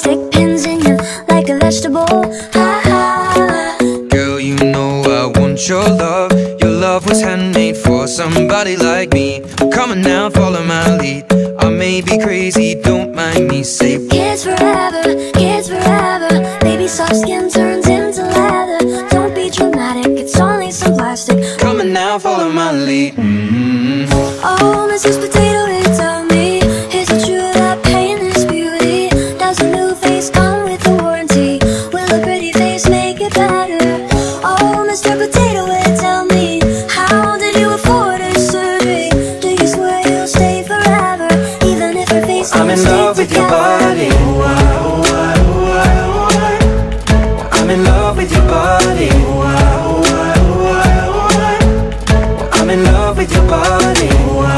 stick pins in you like a vegetable. Girl, you know I want your love. Your love was handmade for somebody like me. Come on now, follow my lead. I may be crazy, don't mind me. Say kids forever, kids forever. Baby, soft skin turns into leather. Don't be dramatic, it's only some plastic. come on now, follow my lead. Oh, Mrs. Potato Head, tell me, is it true that pain is beauty? Does a new face come with a warranty? Will a pretty face make it better? Oh, Mr. Potato Head, tell me, how did you afford her surgery? Do you swear you'll stay forever, even if her face I'm in love with your body. I'm in love with your body. I'm in love with your body.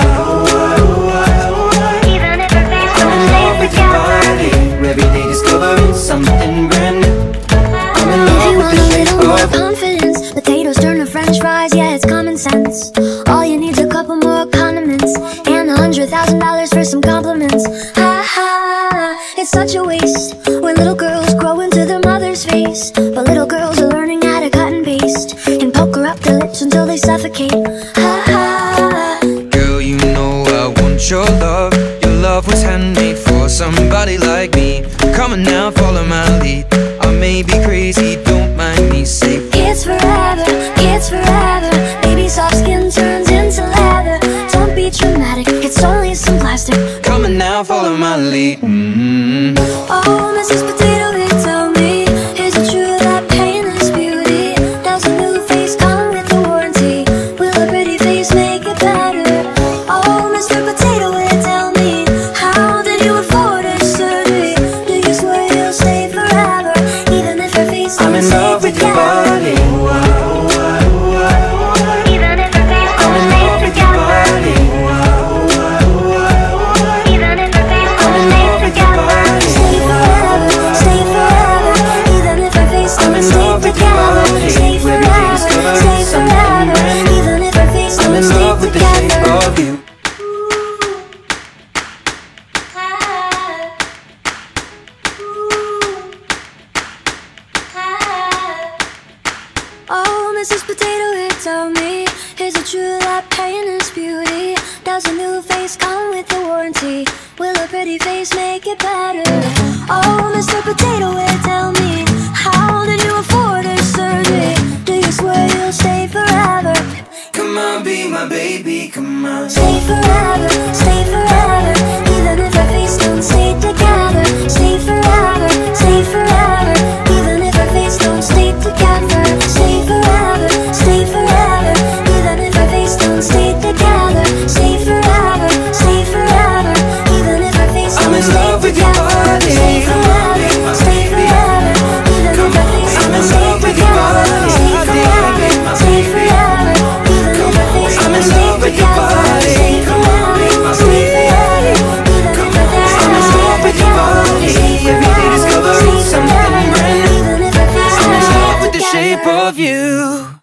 Even if her face I'm in love with your body. Every day discovering something brand new. I'm in love with the shape of confidence, potatoes turn to french fries, yeah, it's common sense. All you need's a couple more condiments and $100,000 for some compliments. Ha ha, it's such a waste when little girls grow into their mother's face. But little girls are learning how to cut and paste and pucker up their lips until they suffocate. Ha ha. girl, you know I want your love. Your love was handmade for somebody like me. Come on now, follow my lead. I may be crazy, don't mind me. Say Kids forever, kids forever. Baby, soft skin turns into leather. Don't be dramatic, it's only some plastic. come on now, follow my lead. Oh, Mrs. Potato Head, tell me, is it true that pain is beauty? Does a new face come with a warranty? Will a pretty face make it better? Oh, Mr. Potato Head, tell me, how did you afford her surgery? Do you swear you'll stay forever, even if her face I'm don't in stay love with your together? body. Even if her face I'm don't in stay love with your together. body. Even if her face I'm don't in stay love with your together. body. Stay forever, stay forever. Even if her face I'm don't in stay love with your together. body. Stay forever, stay forever. Even if her face I'm don't in stay love with the shape together. of you. Oh, Mrs. Potato Head, tell me, is it true that pain is beauty? Does a new face come with a warranty? Will a pretty face make it better? Oh, Mr. Potato Head, tell me, how did you afford her surgery? Do you swear you'll stay forever? Come on, be my baby, come on. Stay forever, stay forever. Even if our face don't stay together. Stay forever, stay forever. Even if our face don't stay together. Stay forever, stay forever. Even if our face don't stay together. Stay forever, stay forever. Even if our face I'm don't in stay love with your together. body. Stay forever, stay forever. Even if our face I'm don't in stay love with your together. body. Stay forever, stay forever. Even if our face I'm don't in stay love with your together. body. Stay forever, stay forever. Even if our face I'm in don't stay love with your body. together. Stay Every day forever, discovering stay something forever. brand new. Even if our face I'm don't in stay love with the together. shape of you.